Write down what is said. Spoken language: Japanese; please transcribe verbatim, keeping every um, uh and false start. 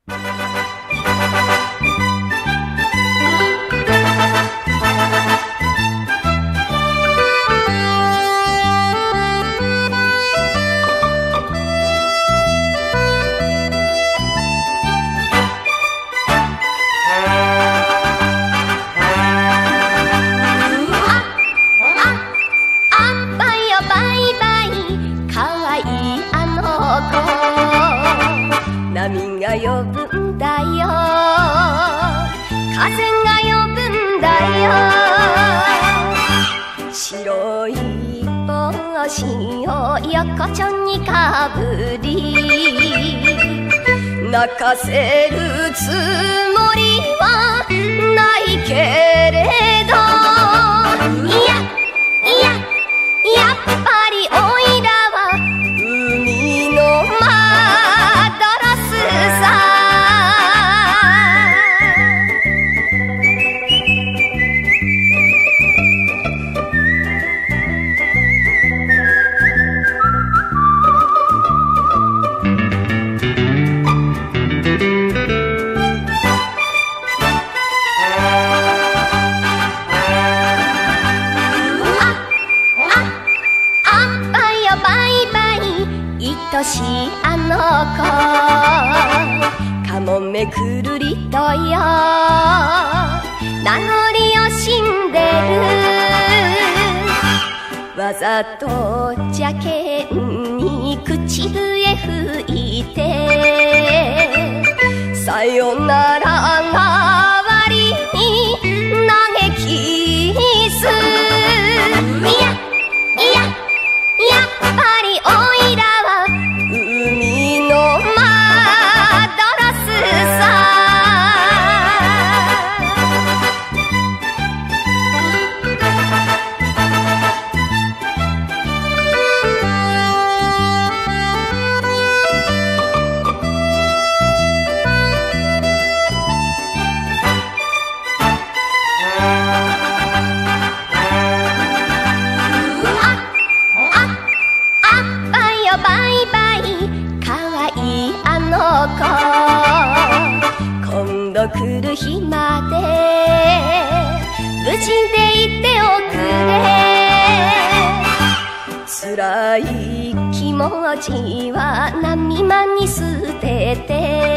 波が呼ぶんだよ、風が呼ぶんだよ。白い帽子を横丁にかぶり、泣かせるつもりはないけれど、いやいややっぱりおいらは海のマドロスさ。愛しいあの子、かもめくるりとよ名残惜しんでる。わざと邪険に口笛吹いて、さよなら代わりに嘆きす。いやいややっぱりおいらは海のマドロスさ。今度来る日まで無事でいておくれ。辛い気持ちは波間に捨てて